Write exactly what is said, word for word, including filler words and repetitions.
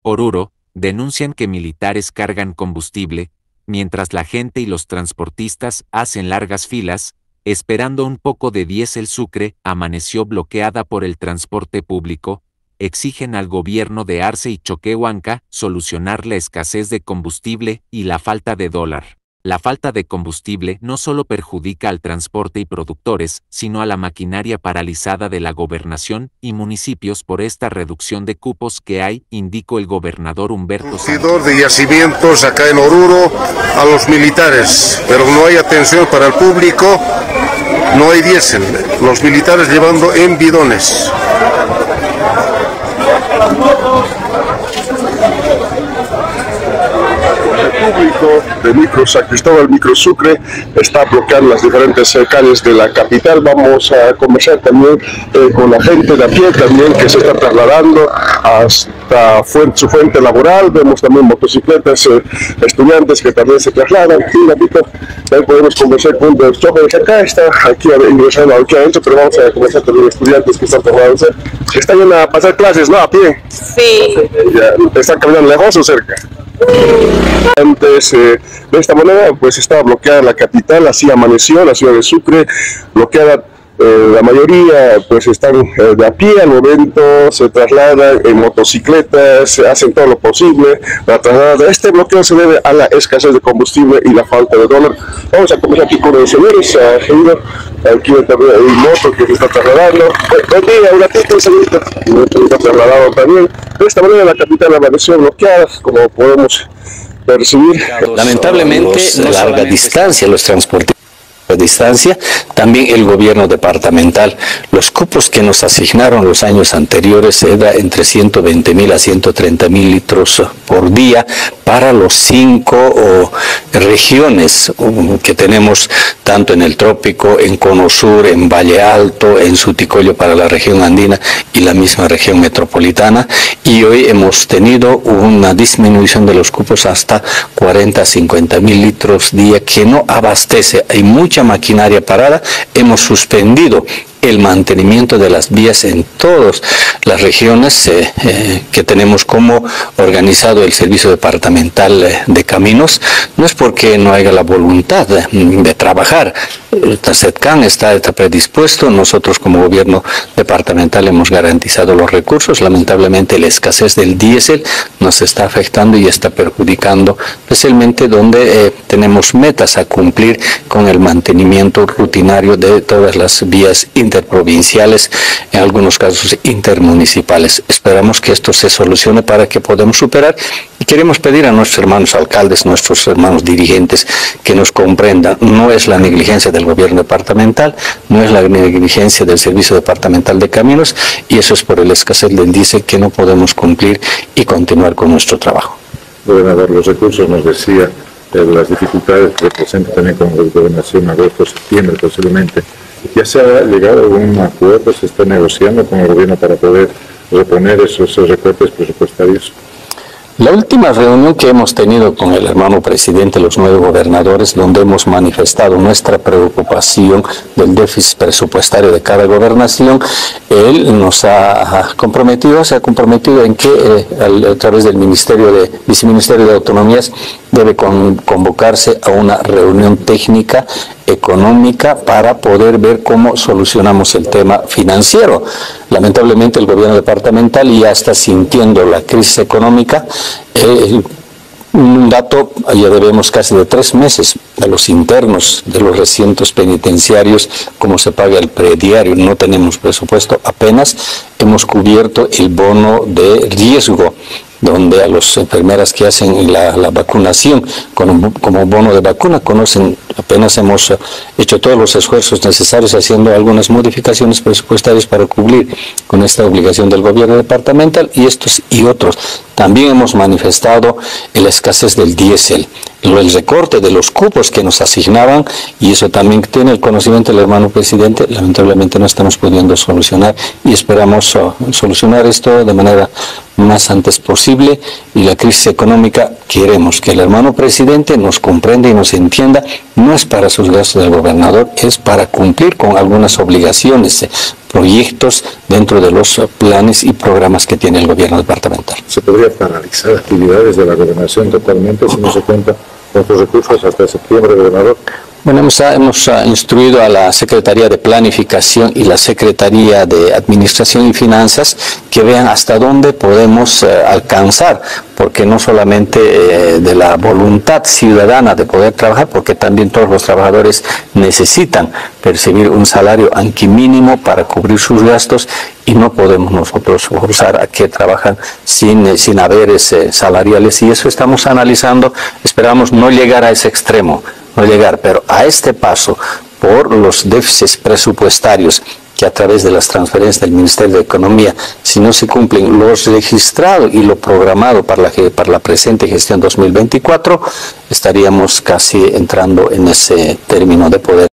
Oruro, denuncian que militares cargan combustible, mientras la gente y los transportistas hacen largas filas, esperando un poco de diésel. Sucre amaneció bloqueada por el transporte público. Exigen al gobierno de Arce y Choquehuanca solucionar la escasez de combustible y la falta de dólar. La falta de combustible no solo perjudica al transporte y productores, sino a la maquinaria paralizada de la gobernación y municipios por esta reducción de cupos que hay, indicó el gobernador Humberto Sánchez. De yacimientos acá en Oruro a los militares, pero no hay atención para el público, no hay diésel, los militares llevando en bidones. El público de Micro San Cristóbal, Micro Sucre, está bloqueando las diferentes calles de la capital. Vamos a conversar también eh, con la gente de a pie también que se está trasladando hasta fuente, su fuente laboral. Vemos también motocicletas, eh, estudiantes que también se trasladan. Sí, Lapito, también podemos conversar con los jóvenes acá, está aquí ingresando aquí adentro, pero vamos a conversar también con estudiantes que están trasladándose. Están yendo a pasar clases, ¿no? A pie. Sí. Ya, ¿están caminando lejos o cerca? Antes eh, de esta manera pues estaba bloqueada la capital, así amaneció la ciudad de Sucre, bloqueada. Eh, la mayoría pues están eh, de a pie al momento, se trasladan en motocicletas, hacen todo lo posible para trasladar. Este bloqueo se debe a la escasez de combustible y la falta de dólar. Vamos a comenzar aquí con los señores, uh, aquí también hay un moto que se está trasladando. Buen día, un ratito, señorita, se está trasladado también. De esta manera la capital amaneció bloqueada, como podemos percibir. Lamentablemente, no larga distancia los transportes. Distancia, también el gobierno departamental. Los cupos que nos asignaron los años anteriores era entre ciento veinte mil a ciento treinta mil litros por día para los cinco oh, regiones que tenemos, tanto en el trópico, en Cono Sur, en Valle Alto, en Suticoyo para la región andina y la misma región metropolitana, y hoy hemos tenido una disminución de los cupos hasta cuarenta a cincuenta mil litros día que no abastece. Hay mucha maquinaria parada, hemos suspendido el mantenimiento de las vías en todas las regiones eh, eh, que tenemos como organizado el Servicio Departamental eh, de Caminos. No es porque no haya la voluntad de, de trabajar, el TASETCAN está, está predispuesto, nosotros como gobierno departamental hemos garantizado los recursos. Lamentablemente la escasez del diésel nos está afectando y está perjudicando, especialmente donde eh, tenemos metas a cumplir con el mantenimiento rutinario de todas las vías interprovinciales, en algunos casos intermunicipales. Esperamos que esto se solucione para que podamos superar, y queremos pedir a nuestros hermanos alcaldes, nuestros hermanos dirigentes, que nos comprendan. No es la negligencia del gobierno departamental, no es la negligencia del Servicio Departamental de Caminos, y eso es por el escasez del diésel que no podemos cumplir y continuar con nuestro trabajo. Gobernador, los recursos, nos decía, eh, las dificultades que representa también con la gobernación agosto, septiembre posiblemente. ¿Ya se ha llegado a algún acuerdo, se está negociando con el gobierno para poder reponer esos, esos recortes presupuestarios? La última reunión que hemos tenido con el hermano presidente, los nueve gobernadores, donde hemos manifestado nuestra preocupación del déficit presupuestario de cada gobernación, él nos ha comprometido, se ha comprometido en que eh, a través del Ministerio de Viceministerio de Autonomías debe con, convocarse a una reunión técnica económica para poder ver cómo solucionamos el tema financiero. Lamentablemente el gobierno departamental ya está sintiendo la crisis económica. Eh, un dato, ya debemos casi de tres meses de los internos de los recintos penitenciarios, cómo se paga el prediario, no tenemos presupuesto, apenas hemos cubierto el bono de riesgo, donde a las enfermeras que hacen la, la vacunación con, como bono de vacuna, conocen, apenas hemos hecho todos los esfuerzos necesarios haciendo algunas modificaciones presupuestarias para cumplir con esta obligación del gobierno departamental, y estos y otros. También hemos manifestado la escasez del diésel, el recorte de los cupos que nos asignaban, y eso también tiene el conocimiento del hermano presidente. Lamentablemente no estamos pudiendo solucionar, y esperamos uh, solucionar esto de manera más antes posible. Y la crisis económica, queremos que el hermano presidente nos comprenda y nos entienda, no es para sus gastos del gobernador, es para cumplir con algunas obligaciones, eh, proyectos dentro de los planes y programas que tiene el gobierno departamental. ¿Se podría podría paralizar actividades de la gobernación totalmente si no se cuenta con los recursos hasta septiembre, gobernador. Bueno, hemos, hemos uh, instruido a la Secretaría de Planificación y la Secretaría de Administración y Finanzas que vean hasta dónde podemos uh, alcanzar, porque no solamente eh, de la voluntad ciudadana de poder trabajar, porque también todos los trabajadores necesitan percibir un salario aunque mínimo para cubrir sus gastos, y no podemos nosotros forzar a que trabajan sin, sin haberes eh, salariales, y eso estamos analizando. Esperamos no llegar a ese extremo, no llegar, pero a este paso, por los déficits presupuestarios que a través de las transferencias del Ministerio de Economía, si no se cumplen los registrados y lo programado para la, para la presente gestión dos mil veinticuatro, estaríamos casi entrando en ese término de poder